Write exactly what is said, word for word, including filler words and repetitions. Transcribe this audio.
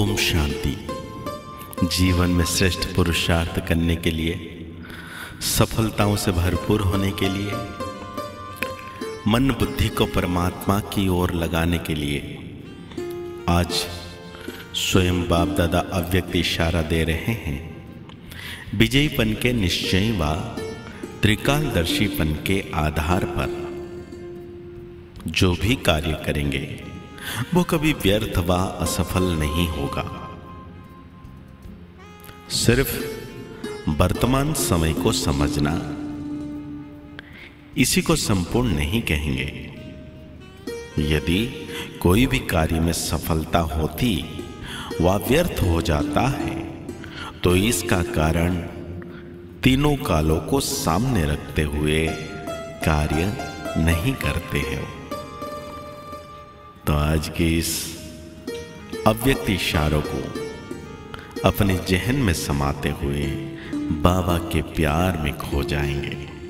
ओम शांति। जीवन में श्रेष्ठ पुरुषार्थ करने के लिए, सफलताओं से भरपूर होने के लिए, मन बुद्धि को परमात्मा की ओर लगाने के लिए आज स्वयं बाप दादा अव्यक्त इशारा दे रहे हैं। विजयीपन के निश्चय व त्रिकालदर्शीपन के आधार पर जो भी कार्य करेंगे वो कभी व्यर्थ व असफल नहीं होगा। सिर्फ वर्तमान समय को समझना, इसी को संपूर्ण नहीं कहेंगे। यदि कोई भी कार्य में सफलता होती व व्यर्थ हो जाता है तो इसका कारण तीनों कालों को सामने रखते हुए कार्य नहीं करते हैं। तो आज के इस अव्यक्त इशारों को अपने जहन में समाते हुए बाबा के प्यार में खो जाएंगे।